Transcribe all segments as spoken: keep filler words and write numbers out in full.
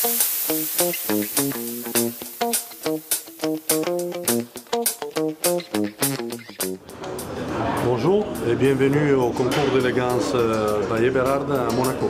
Bonjour et bienvenue au concours d'élégance by Eberhard à Monaco.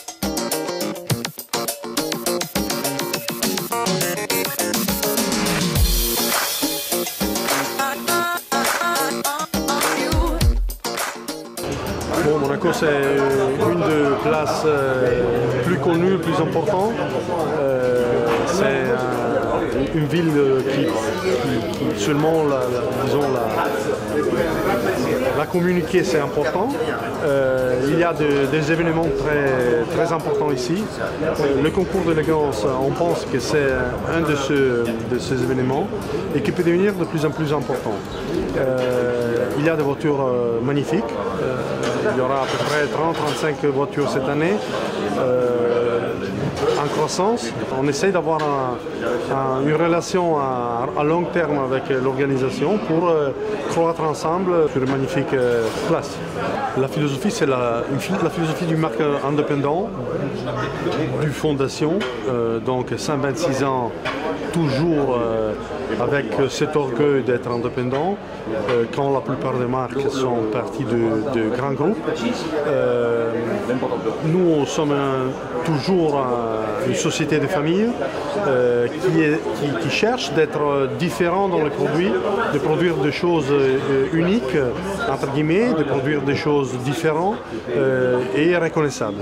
Bon, Monaco, c'est une des places euh, plus connues, plus importantes. Euh, c'est euh, une ville qui, qui, qui seulement, la, la, disons, la, la communiquer, c'est important. Euh, il y a de, des événements très, très importants ici. Euh, le concours d'élégance, on pense que c'est un de, ce, de ces événements et qui peut devenir de plus en plus important. Euh, il y a des voitures euh, magnifiques. Euh, il y aura à peu près trente à trente-cinq voitures cette année. Euh, en croissance. On essaie d'avoir un, un, une relation à, à long terme avec l'organisation pour euh, croître ensemble sur une magnifique euh, place. La philosophie, c'est la, la philosophie d'une marque indépendante, du fondation, euh, donc cent vingt-six ans, toujours euh, avec cet orgueil d'être indépendant, euh, quand la plupart des marques sont parties de, de grands groupes. Euh, nous sommes un, toujours un, une société de famille euh, qui, est, qui, qui cherche d'être différent dans les produits, de produire des choses euh, uniques, entre guillemets, de produire des choses différentes euh, et reconnaissables.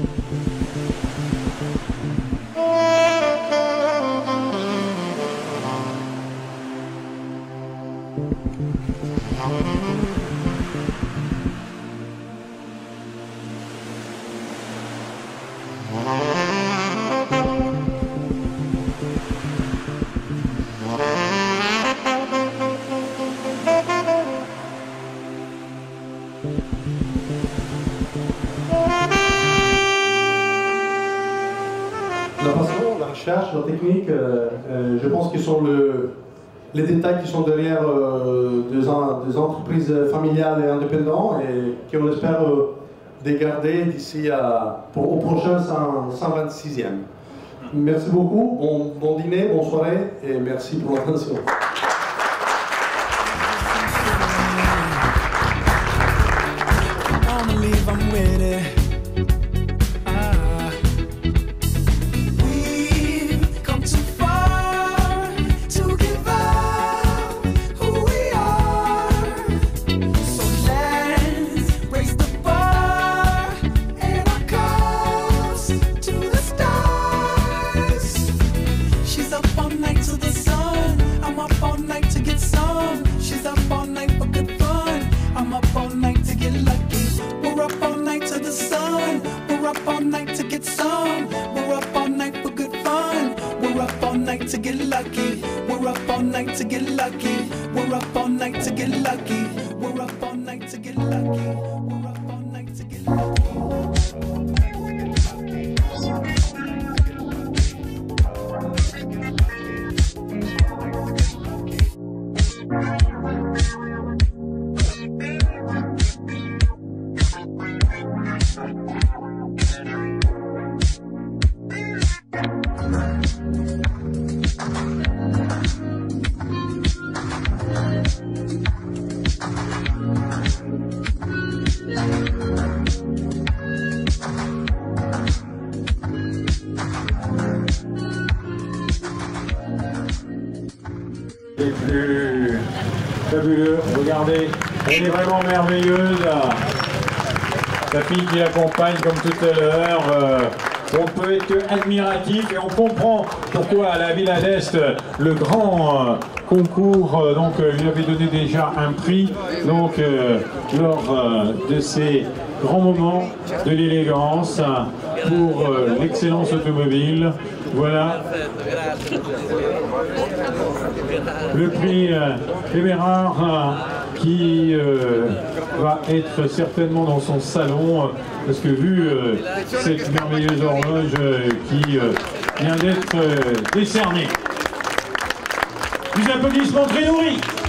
La façon, la recherche, la technique, euh, euh, je pense qu'ils sont le, les détails qui sont derrière euh, des, des entreprises familiales et indépendantes et qu'on espère euh, de garder d'ici au prochain cent vingt-sixième. Merci beaucoup, bon, bon dîner, bonne soirée et merci pour l'attention. To get lucky, we're up all night to get lucky. We're up all night to get lucky. We're up all night to get lucky. We're up all night to get lucky. C'est plus fabuleux, regardez, elle est vraiment merveilleuse. Sa fille qui l'accompagne comme tout à l'heure. Euh, on peut être que admiratif et on comprend pourquoi à la Villa d'Est, le grand euh, concours euh, donc, euh, lui avait donné déjà un prix donc, euh, lors euh, de ces grands moments de l'élégance pour euh, l'excellence automobile. Voilà le prix euh, Eberhard euh, qui euh, va être certainement dans son salon euh, parce que vu euh, cette merveilleuse horloge euh, qui euh, vient d'être euh, décernée. Des applaudissements très nourris.